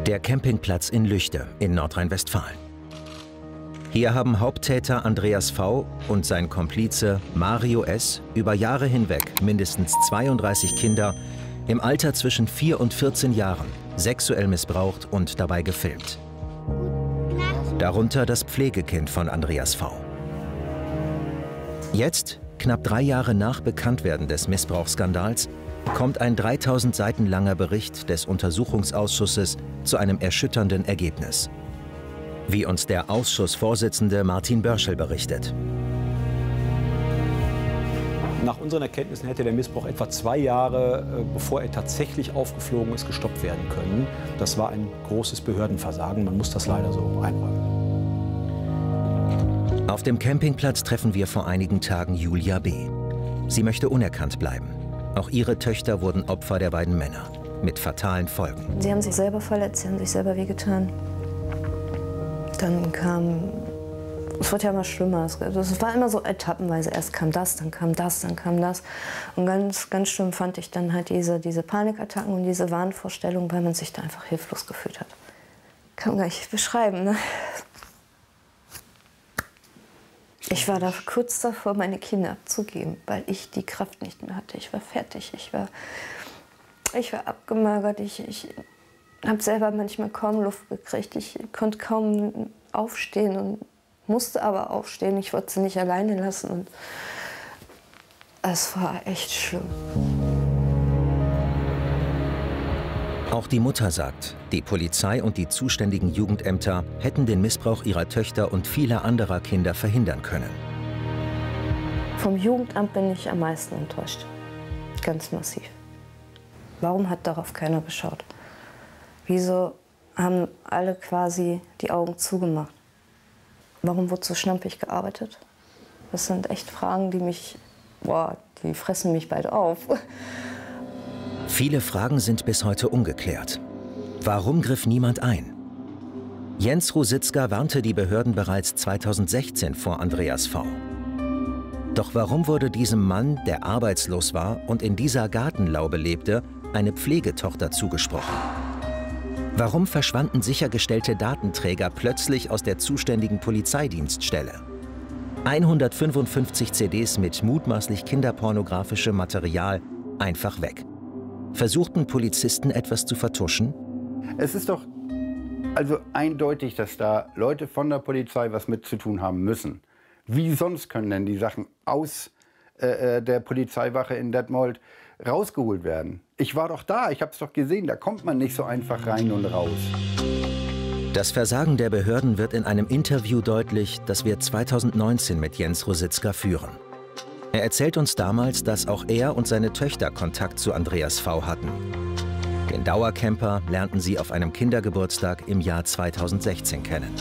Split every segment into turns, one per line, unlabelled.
Der Campingplatz in Lüchte in Nordrhein-Westfalen. Hier haben Haupttäter Andreas V. und sein Komplize Mario S. über Jahre hinweg mindestens 32 Kinder im Alter zwischen 4 und 14 Jahren sexuell missbraucht und dabei gefilmt. Darunter das Pflegekind von Andreas V. Jetzt, knapp 3 Jahre nach Bekanntwerden des Missbrauchsskandals, kommt ein 3000 Seiten langer Bericht des Untersuchungsausschusses zu einem erschütternden Ergebnis. Wie uns der Ausschussvorsitzende Martin Börschel berichtet.
Nach unseren Erkenntnissen hätte der Missbrauch etwa 2 Jahre, bevor er tatsächlich aufgeflogen ist, gestoppt werden können. Das war ein großes Behördenversagen, man muss das leider so einräumen.
Auf dem Campingplatz treffen wir vor einigen Tagen Julia B. Sie möchte unerkannt bleiben. Auch ihre Töchter wurden Opfer der beiden Männer, mit fatalen Folgen.
Sie haben sich selber verletzt, sie haben sich selber wehgetan. Dann kam, es wird ja immer schlimmer, es war immer so etappenweise. Erst kam das, dann kam das, dann kam das. Und ganz schlimm fand ich dann halt diese Panikattacken und diese Wahnvorstellungen, weil man sich da einfach hilflos gefühlt hat. Kann man gar nicht beschreiben, ne? Ich war da kurz davor, meine Kinder abzugeben, weil ich die Kraft nicht mehr hatte. Ich war fertig, ich war abgemagert, ich habe selber manchmal kaum Luft gekriegt. Ich konnte kaum aufstehen und musste aber aufstehen. Ich wollte sie nicht alleine lassen und es war echt schlimm.
Auch die Mutter sagt, die Polizei und die zuständigen Jugendämter hätten den Missbrauch ihrer Töchter und vieler anderer Kinder verhindern können.
Vom Jugendamt bin ich am meisten enttäuscht. Ganz massiv. Warum hat darauf keiner geschaut? Wieso haben alle quasi die Augen zugemacht? Warum wurde so schnampig gearbeitet? Das sind echt Fragen, die fressen mich bald auf.
Viele Fragen sind bis heute ungeklärt. Warum griff niemand ein? Jens Rositzka warnte die Behörden bereits 2016 vor Andreas V. Doch warum wurde diesem Mann, der arbeitslos war und in dieser Gartenlaube lebte, eine Pflegetochter zugesprochen? Warum verschwanden sichergestellte Datenträger plötzlich aus der zuständigen Polizeidienststelle? 155 CDs mit mutmaßlich kinderpornografischem Material einfach weg. Versuchten Polizisten etwas zu vertuschen?
Es ist doch also eindeutig, dass da Leute von der Polizei was mit zu tun haben müssen. Wie sonst können denn die Sachen aus der Polizeiwache in Detmold rausgeholt werden? Ich war doch da, ich habe es doch gesehen, da kommt man nicht so einfach rein und raus.
Das Versagen der Behörden wird in einem Interview deutlich, das wir 2019 mit Jens Rositzka führen. Er erzählt uns damals, dass auch er und seine Töchter Kontakt zu Andreas V. hatten. Den Dauercamper lernten sie auf einem Kindergeburtstag im Jahr 2016 kennen.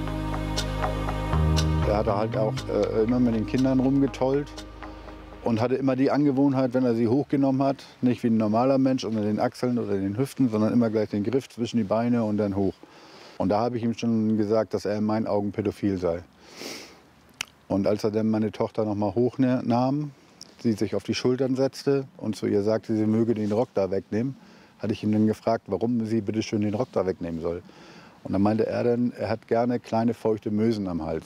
Er hatte halt auch immer mit den Kindern rumgetollt und hatte immer die Angewohnheit, wenn er sie hochgenommen hat, nicht wie ein normaler Mensch unter den Achseln oder den Hüften, sondern immer gleich den Griff zwischen die Beine und dann hoch. Und da habe ich ihm schon gesagt, dass er in meinen Augen pädophil sei. Und als er dann meine Tochter noch mal hochnahm, sie sich auf die Schultern setzte und zu ihr sagte, sie möge den Rock da wegnehmen, hatte ich ihn dann gefragt, warum sie bitte schön den Rock da wegnehmen soll. Und dann meinte er dann, er hat gerne kleine feuchte Mösen am Hals.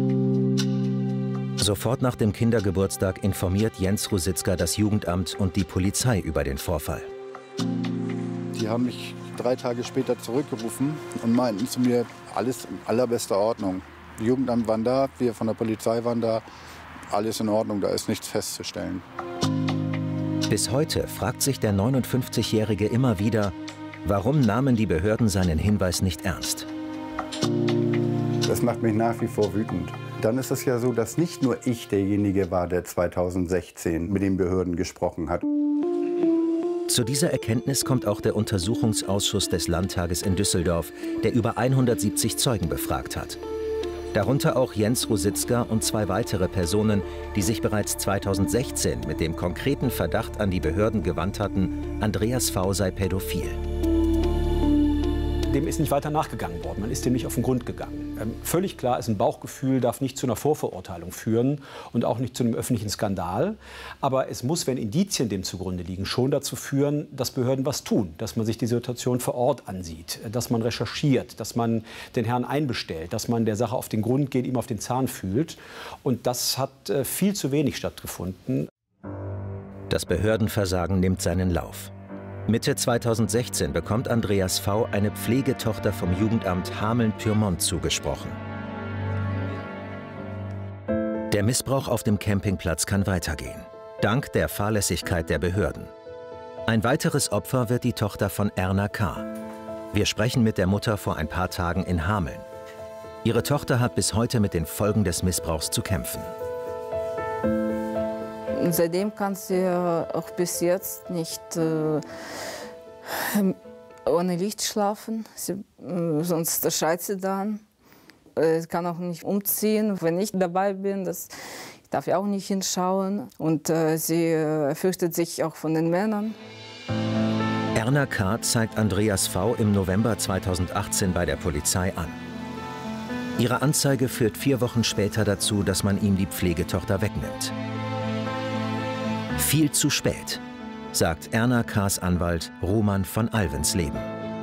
Sofort nach dem Kindergeburtstag informiert Jens Rositzka das Jugendamt und die Polizei über den Vorfall.
Die haben mich 3 Tage später zurückgerufen und meinten zu mir, alles in allerbester Ordnung. Das Jugendamt waren da, wir von der Polizei waren da, alles in Ordnung, da ist nichts festzustellen.
Bis heute fragt sich der 59-Jährige immer wieder, warum nahmen die Behörden seinen Hinweis nicht ernst?
Das macht mich nach wie vor wütend. Dann ist es ja so, dass nicht nur ich derjenige war, der 2016 mit den Behörden gesprochen hat.
Zu dieser Erkenntnis kommt auch der Untersuchungsausschuss des Landtages in Düsseldorf, der über 170 Zeugen befragt hat. Darunter auch Jens Rositzka und 2 weitere Personen, die sich bereits 2016 mit dem konkreten Verdacht an die Behörden gewandt hatten, Andreas V. sei pädophil.
dem ist nicht weiter nachgegangen worden. Man ist dem nicht auf den Grund gegangen. Völlig klar ist, ein Bauchgefühl darf nicht zu einer Vorverurteilung führen und auch nicht zu einem öffentlichen Skandal. Aber es muss, wenn Indizien dem zugrunde liegen, schon dazu führen, dass Behörden was tun. Dass man sich die Situation vor Ort ansieht, dass man recherchiert, dass man den Herrn einbestellt, dass man der Sache auf den Grund geht, ihm auf den Zahn fühlt. Und das hat viel zu wenig stattgefunden.
Das Behördenversagen nimmt seinen Lauf. Mitte 2016 bekommt Andreas V. eine Pflegetochter vom Jugendamt Hameln-Pyrmont zugesprochen. Der Missbrauch auf dem Campingplatz kann weitergehen, dank der Fahrlässigkeit der Behörden. Ein weiteres Opfer wird die Tochter von Erna K. Wir sprechen mit der Mutter vor ein paar Tagen in Hameln. Ihre Tochter hat bis heute mit den Folgen des Missbrauchs zu kämpfen.
Seitdem kann sie auch bis jetzt nicht ohne Licht schlafen, sonst schreit sie dann. Sie kann auch nicht umziehen, wenn ich dabei bin. Ich darf ja auch nicht hinschauen. Und sie fürchtet sich auch von den Männern.
Erna K. zeigt Andreas V. im November 2018 bei der Polizei an. Ihre Anzeige führt 4 Wochen später dazu, dass man ihm die Pflegetochter wegnimmt. Viel zu spät, sagt Erna K.'s Anwalt Roman von Alvensleben.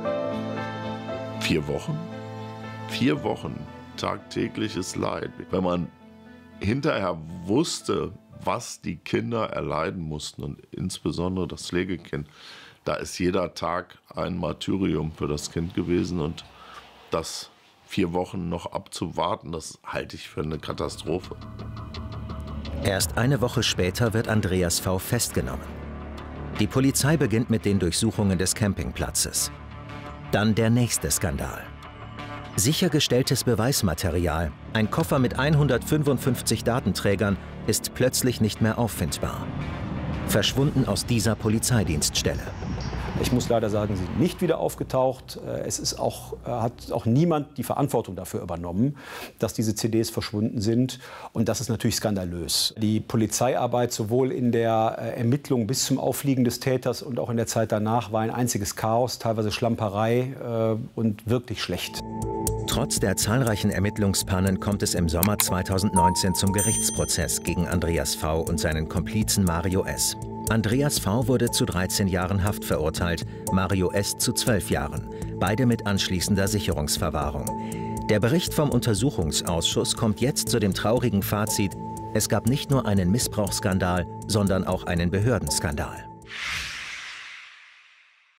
4 Wochen? 4 Wochen tagtägliches Leid. Wenn man hinterher wusste, was die Kinder erleiden mussten und insbesondere das Pflegekind, da ist jeder Tag ein Martyrium für das Kind gewesen und das 4 Wochen noch abzuwarten, das halte ich für eine Katastrophe.
Erst eine Woche später wird Andreas V. festgenommen. Die Polizei beginnt mit den Durchsuchungen des Campingplatzes. Dann der nächste Skandal. Sichergestelltes Beweismaterial, ein Koffer mit 155 Datenträgern, ist plötzlich nicht mehr auffindbar. Verschwunden aus dieser Polizeidienststelle.
Ich muss leider sagen, sie sind nicht wieder aufgetaucht. Es ist hat auch niemand die Verantwortung dafür übernommen, dass diese CDs verschwunden sind. Und das ist natürlich skandalös. Die Polizeiarbeit sowohl in der Ermittlung bis zum Auffliegen des Täters und auch in der Zeit danach war ein einziges Chaos, teilweise Schlamperei und wirklich schlecht.
Trotz der zahlreichen Ermittlungspannen kommt es im Sommer 2019 zum Gerichtsprozess gegen Andreas V. und seinen Komplizen Mario S. Andreas V. wurde zu 13 Jahren Haft verurteilt, Mario S. zu 12 Jahren, beide mit anschließender Sicherungsverwahrung. Der Bericht vom Untersuchungsausschuss kommt jetzt zu dem traurigen Fazit: Es gab nicht nur einen Missbrauchsskandal, sondern auch einen Behördenskandal.